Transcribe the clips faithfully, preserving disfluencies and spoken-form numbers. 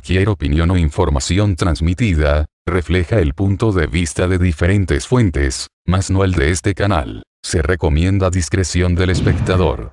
Cualquier opinión o información transmitida, refleja el punto de vista de diferentes fuentes, mas no el de este canal. Se recomienda discreción del espectador.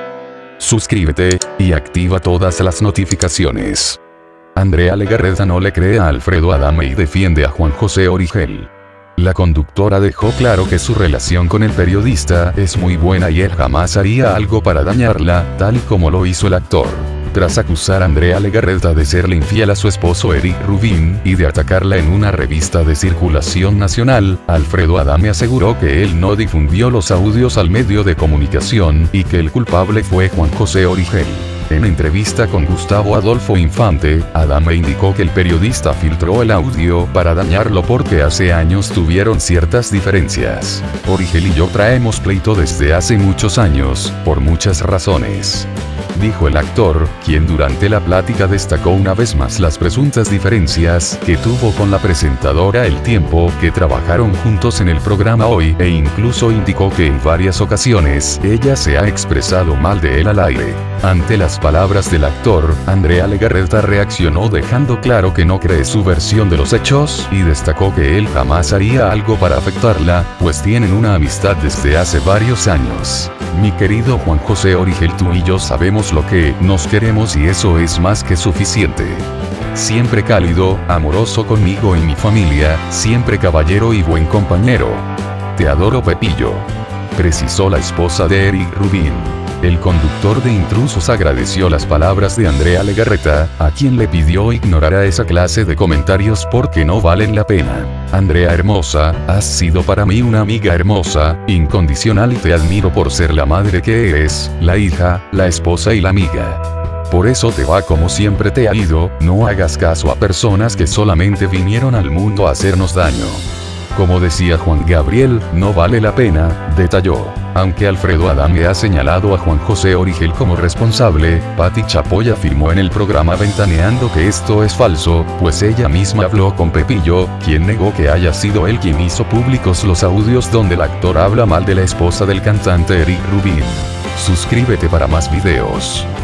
Suscríbete, y activa todas las notificaciones. Andrea Legarreta no le cree a Alfredo Adame y defiende a Juan José Origel. La conductora dejó claro que su relación con el periodista es muy buena y él jamás haría algo para dañarla, tal y como lo hizo el actor. Tras acusar a Andrea Legarreta de serle infiel a su esposo Eric Rubin, y de atacarla en una revista de circulación nacional, Alfredo Adame aseguró que él no difundió los audios al medio de comunicación, y que el culpable fue Juan José Origel. En entrevista con Gustavo Adolfo Infante, Adame indicó que el periodista filtró el audio para dañarlo porque hace años tuvieron ciertas diferencias. Origel y yo traemos pleito desde hace muchos años, por muchas razones, dijo el actor, quien durante la plática destacó una vez más las presuntas diferencias que tuvo con la presentadora El Tiempo, que trabajaron juntos en el programa Hoy, e incluso indicó que en varias ocasiones ella se ha expresado mal de él al aire. Ante las palabras del actor, Andrea Legarreta reaccionó dejando claro que no cree su versión de los hechos, y destacó que él jamás haría algo para afectarla, pues tienen una amistad desde hace varios años. Mi querido Juan José Origel, tú y yo sabemos lo que nos queremos y eso es más que suficiente. Siempre cálido, amoroso conmigo y mi familia, siempre caballero y buen compañero. Te adoro, Pepillo, precisó la esposa de Eric Rubin. El conductor de Intrusos agradeció las palabras de Andrea Legarreta, a quien le pidió ignorar a esa clase de comentarios porque no valen la pena. Andrea hermosa, has sido para mí una amiga hermosa, incondicional y te admiro por ser la madre que eres, la hija, la esposa y la amiga. Por eso te va como siempre te ha ido, no hagas caso a personas que solamente vinieron al mundo a hacernos daño. Como decía Juan Gabriel, no vale la pena, detalló. Aunque Alfredo Adame ha señalado a Juan José Origel como responsable, Pati Chapoy afirmó en el programa Ventaneando que esto es falso, pues ella misma habló con Pepillo, quien negó que haya sido él quien hizo públicos los audios donde el actor habla mal de la esposa del cantante Eric Rubin. Suscríbete para más videos.